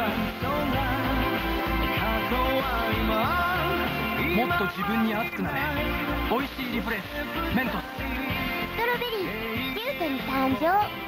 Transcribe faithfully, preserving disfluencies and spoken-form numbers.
もっと自分に熱くなれ。美味しいリフレッシュメントス。 ストロベリーキュートに誕生。